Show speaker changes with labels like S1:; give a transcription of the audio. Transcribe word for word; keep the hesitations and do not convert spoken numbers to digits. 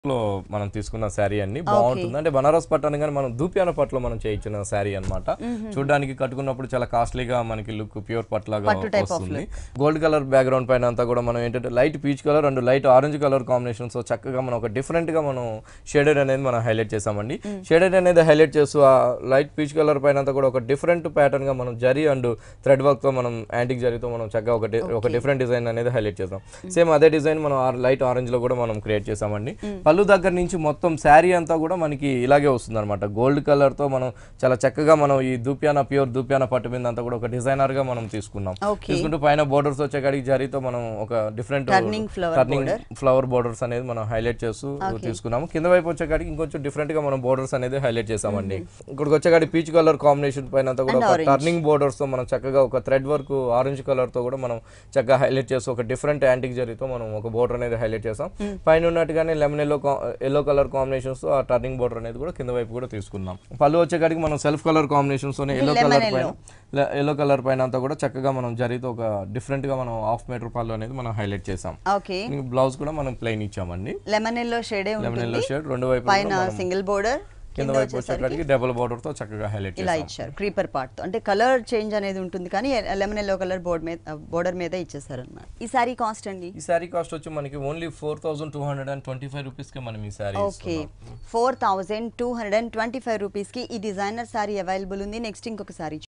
S1: లో మనం తీసుకున్న శారీ అన్ని బాగుంటుంది అంటే బనారస్ పట్టు అనగానే మనం దూపియాన పట్టులో మనం చేయించిన శారీ అన్నమాట చూడడానికి కట్టుకున్నప్పుడు చాలా కాస్ట్లీగా మనకి లుక్ ప్యూర్ పట్లాగా వస్తుంది గోల్డ్ కలర్ బ్యాక్గ్రౌండ్ పైన అంతా కూడా మనం ఏంటంటే light peach colour and light orange colour combinations చక్కగా మనం ఒక డిఫరెంట్ గా మనం షేడెడ్ అనేది మనం హైలైట్ చేసామండి షేడెడ్ అనేది హైలైట్ చేస్తూ ఆ లైట్ పీచ్ కలర్ పైన అంతా కూడా ఒక డిఫరెంట్ ప్యాటర్న్ గా మనం జరీ అండ్ థ్రెడ్ వర్క్ తో మనం యాంటిక్ జరీతో మనం చక్కగా ఒక ఒక డిఫరెంట్ డిజైన్ అనేది హైలైట్ చేసాం సేమ్ అదే డిజైన్ మనం లైట్ ఆరెంజ్ లో కూడా మనం క్రియేట్ చేసామండి పళ్ళు దగ్గర నుంచి మొత్తం శారీ అంతా కూడా మనకి ఇలాగే వస్తుంది అనమాట గోల్డ్ కలర్ తో మనం చాలా చక్కగా మనం ఈ దూపియాన ప్యూర్ దూపియాన పట్టు మీద అంతా కూడా ఒక డిజైనర్ గా మనం తీసుకున్నాం తీసుకుంటూ పైన బోర్డర్స్ వచ్చేకాడికి జరీతో మనం ఒక డిఫరెంట్ టర్నింగ్ ఫ్లవర్ బోర్డర్స్ అనేది మనం హైలైట్ చేస్తూ తీసుకున్నాము కింద వైపు వచ్చేకాడికి ఇంకొంచెం డిఫరెంట్ గా మనం బోర్డర్స్ అనేది హైలైట్ చేసామండి ఇక్కడికి వచ్చేకాడి పీచ్ కలర్ కాంబినేషన్ పైన అంతా కూడా ఒక టర్నింగ్ బోర్డర్స్ తో మనం చక్కగా ఒక థ్రెడ్ వర్క్ ఆరెంజ్ కలర్ తో కూడా మనం చక్కగా హైలైట్ చేస్తూ ఒక డిఫరెంట్ యాంటిక్ జరీతో మనం ఒక బోర్డర్ అనేది హైలైట్ చేసాం పైన ఉన్నట్టుగానే lemon yellow yellow colour combinations తో ఆ టర్నింగ్ బోర్డర్ అనేది కూడా కింద వైపు కూడా తీసుకున్నాం పళ్ళు వచ్చేకాడికి మనం సెల్ఫ్ కలర్ కాంబినేషన్స్ తోనే ఎల్లో కలర్ పైన ఎల్లో కలర్ పైన అంతా కూడా చక్కగా మనం జరీతో ఒక డిఫరెంట్ గా మనం హాఫ్ మీటర్ పళ్ళు అనేది మనం హైలైట్ చేసాం బ్లౌజ్ కూడా మనం ప్లెయిన్ ఇచ్చామండి
S2: lemon yellow shade
S1: lemon yellow shade రెండు వైపు
S2: పైన సింగిల్ బోర్డర్
S1: కింద వైపు వచ్చేకాడికి డబుల్ బోర్డర్ తో చక్కగా హైలైట్
S2: ఇలా ఇచ్చారు క్రీపర్ పార్ట్ తో అంటే కలర్ చేంజ్ అనేది ఉంటుంది కానీ లెమన్ ఎల్లో కలర్ బోర్డ్ మీద బోర్డర్ మీద ఇచ్చేసారు అన్నమాట ఈ సారీ కాస్ట్ అండి
S1: ఈ సారీ కాస్ట్ వచ్చి మనకి only four thousand two hundred and twenty five rupees కి మనం ఈ sari
S2: okay four thousand two hundred and twenty five rupees కి ఈ డిజైనర్ సారీ అవైలబుల్ ఉంది నెక్స్ట్ ఇంకొక సారీ